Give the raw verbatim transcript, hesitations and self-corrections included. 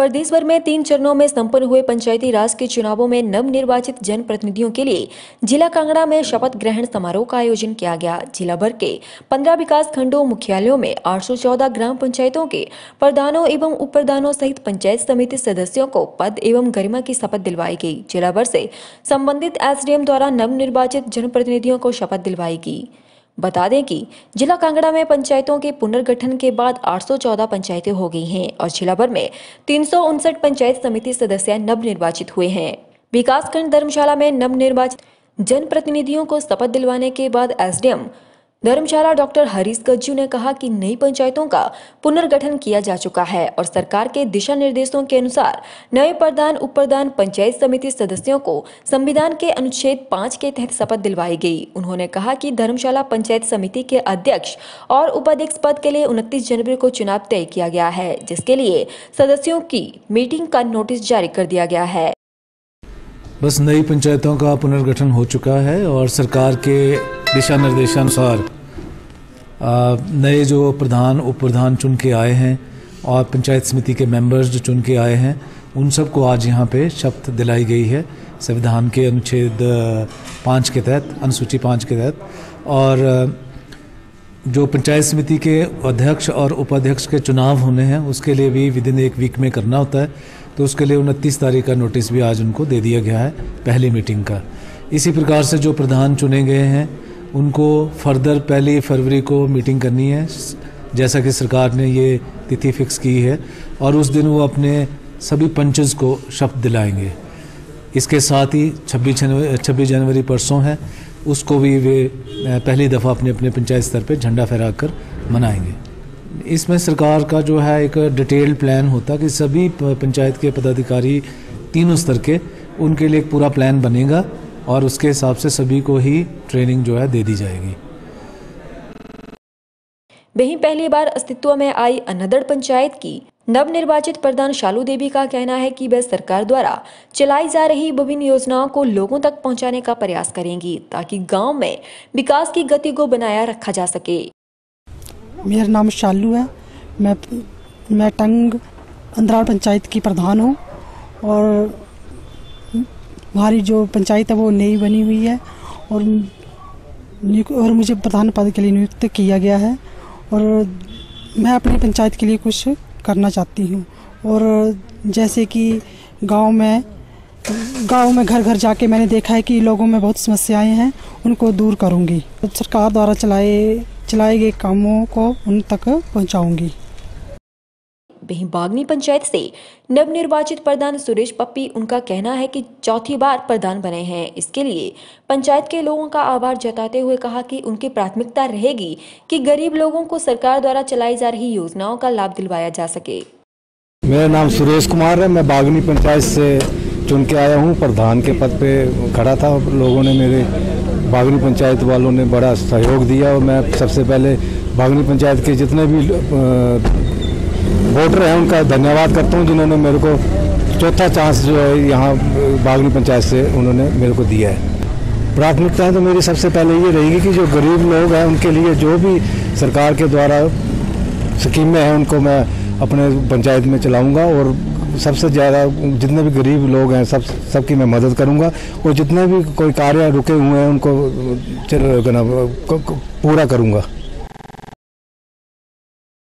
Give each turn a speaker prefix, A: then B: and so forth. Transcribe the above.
A: प्रदेश भर में तीन चरणों में संपन्न हुए पंचायती राज के चुनावों में नवनिर्वाचित जनप्रतिनिधियों के लिए जिला कांगड़ा में शपथ ग्रहण समारोह का आयोजन किया गया। जिला भर के पंद्रह विकास खंडों मुख्यालयों में आठ सौ चौदह ग्राम पंचायतों के प्रधानों एवं उप प्रधानों सहित पंचायत समिति सदस्यों को पद एवं गरिमा की शपथ दिलवाई गई। जिला भर से संबंधित एसडीएम द्वारा नवनिर्वाचित जनप्रतिनिधियों को शपथ दिलवाई गई। बता दें कि जिला कांगड़ा में पंचायतों के पुनर्गठन के बाद आठ सौ चौदह पंचायतें हो गई हैं और जिला भर में तीन सौ उनसठ पंचायत समिति सदस्य नवनिर्वाचित हुए हैं। विकासखंड धर्मशाला में नवनिर्वाचित जनप्रतिनिधियों को शपथ दिलवाने के बाद एसडीएम धर्मशाला डॉक्टर हरीश गज्जू ने कहा कि नई पंचायतों का पुनर्गठन किया जा चुका है और सरकार के दिशा निर्देशों के अनुसार नए प्रधान उप प्रधान पंचायत समिति सदस्यों को संविधान के अनुच्छेद पाँच के तहत शपथ दिलवाई गई। उन्होंने कहा कि धर्मशाला पंचायत समिति के अध्यक्ष और उपाध्यक्ष पद के लिए उनतीस जनवरी को चुनाव तय किया गया है, जिसके लिए सदस्यों की मीटिंग का नोटिस जारी कर दिया गया है।
B: बस नई पंचायतों का पुनर्गठन हो चुका है और सरकार के दिशा निर्देशानुसार नए जो प्रधान उप प्रधान चुन के आए हैं और पंचायत समिति के मेंबर्स जो चुन के आए हैं उन सबको आज यहाँ पे शपथ दिलाई गई है संविधान के अनुच्छेद पाँच के तहत, अनुसूची पाँच के तहत। और जो पंचायत समिति के अध्यक्ष और उपाध्यक्ष के चुनाव होने हैं उसके लिए भी विदिन एक वीक में करना होता है, तो उसके लिए उनतीस तारीख का नोटिस भी आज उनको दे दिया गया है पहली मीटिंग का। इसी प्रकार से जो प्रधान चुने गए हैं उनको फर्दर पहली फरवरी को मीटिंग करनी है, जैसा कि सरकार ने ये तिथि फिक्स की है, और उस दिन वो अपने सभी पंचेस को शपथ दिलाएंगे। इसके साथ ही छब्बीस जनवरी छब्बीस जनवरी परसों है, उसको भी वे पहली दफ़ा अपने अपने पंचायत स्तर पर झंडा फहराकर मनाएंगे। इसमें सरकार का जो है एक डिटेल्ड प्लान होता कि सभी पंचायत के पदाधिकारी तीनों स्तर के, उनके लिए एक पूरा प्लान बनेगा और उसके हिसाब से सभी को ही ट्रेनिंग जो है दे दी जाएगी।
A: वहीं पहली बार अस्तित्व में आई अनहदड़ पंचायत की नवनिर्वाचित प्रधान शालू देवी का कहना है कि वह सरकार द्वारा चलाई जा रही विभिन्न योजनाओं को लोगों तक पहुंचाने का प्रयास करेंगी ताकि गांव में विकास की गति को बनाया रखा जा सके।
C: मेरा नाम शालू है, मैं मैं टंग अंदराल पंचायत की प्रधान हूँ और हमारी जो पंचायत है वो नई बनी हुई है और और मुझे प्रधान पद के लिए नियुक्त किया गया है और मैं अपनी पंचायत के लिए कुछ करना चाहती हूँ। और जैसे कि गांव में गांव में घर घर जाके मैंने देखा है कि लोगों में बहुत समस्याएं हैं, उनको दूर करूँगी। सरकार द्वारा चलाए चलाए गए कामों को उन तक पहुँचाऊँगी।
A: वहीं बागनी पंचायत से नवनिर्वाचित प्रधान सुरेश पप्पी, उनका कहना है कि चौथी बार प्रधान बने हैं। इसके लिए पंचायत के लोगों का आभार जताते हुए कहा कि उनकी प्राथमिकता रहेगी कि गरीब लोगों को सरकार द्वारा चलाई जा रही योजनाओं का लाभ दिलवाया जा सके।
D: मेरा नाम सुरेश कुमार है, मैं बागनी पंचायत से चुन के आया हूँ, प्रधान के पद पे खड़ा था। लोगों ने मेरे बागनी पंचायत वालों ने बड़ा सहयोग दिया और मैं सबसे पहले बागनी पंचायत के जितने भी वोटर हैं उनका धन्यवाद करता हूं, जिन्होंने मेरे को चौथा चांस जो है यहाँ बागनी पंचायत से उन्होंने मेरे को दिया है। प्राथमिकताएं तो मेरी सबसे पहले ये रहेगी कि जो गरीब लोग हैं उनके लिए जो भी सरकार के द्वारा स्कीमें हैं उनको मैं अपने पंचायत में चलाऊँगा और सबसे ज़्यादा जितने भी गरीब लोग हैं सब सबकी मैं मदद करूँगा और जितने भी कोई कार्य रुके हुए हैं उनको पूरा करूँगा।